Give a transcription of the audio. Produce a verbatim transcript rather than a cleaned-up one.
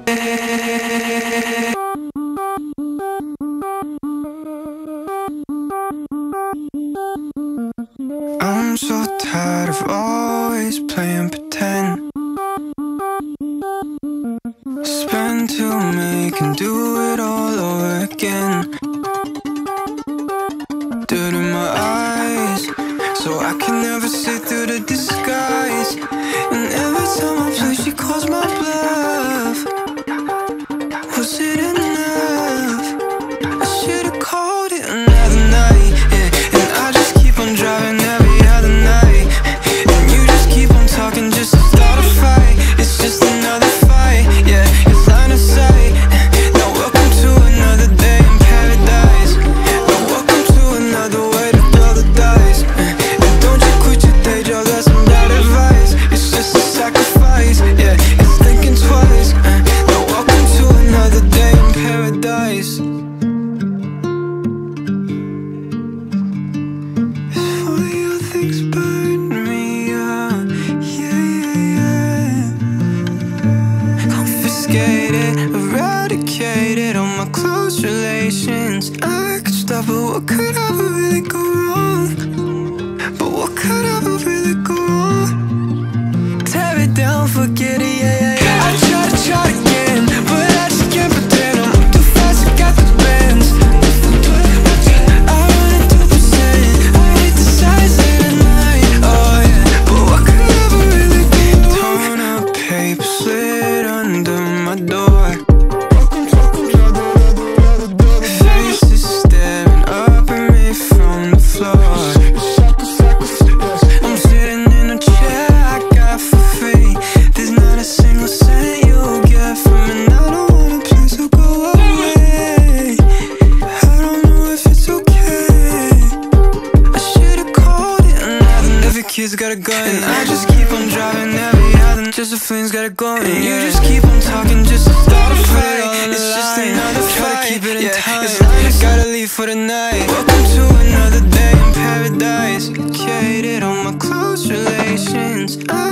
I'm so tired of always playing pretend. Spend to make and do it all over again. Dirt in my eyes, so I can never see through the disguise. And every time I play, she calls my bluff. Was it enough? I should've called it another night, yeah. And I just keep on driving every other night, and you just keep on talking just to start a fight. It's just another fight, yeah. It's line of sight. Now welcome to another day in paradise. Now welcome to another way to throw the dice. And don't you quit your day job, that's some bad advice. It's just a sacrifice, yeah. It's thinking twice. Now welcome to another day in paradise. All your things burn me out, yeah, yeah, yeah. Confiscated, eradicated all my close relations. I could stop, but what could ever really go wrong? But what could ever really go wrong? Tear it down, forget it, yeah, yeah, yeah. I try to try again, but I just can't pretend. I'm too fast, I got the bends. I run at two percent, I hit the size of the night, oh yeah. But what could ever really go wrong? Torn up paper slid under my door. Faces staring up at me from the floor. I'm sitting in a chair I got for free. There's not a single cent you'll get from me. I don't want a place to go away. I don't know if it's okay. I should've called it another. Every kid's got a gun, and I just keep on driving every other. Just the flames got it going, and you just keep on talking just to start a fight. It's just another fight. Try to keep it in time. It's like I gotta leave for the night. Welcome to another day in paradise. Educated on my close relations. I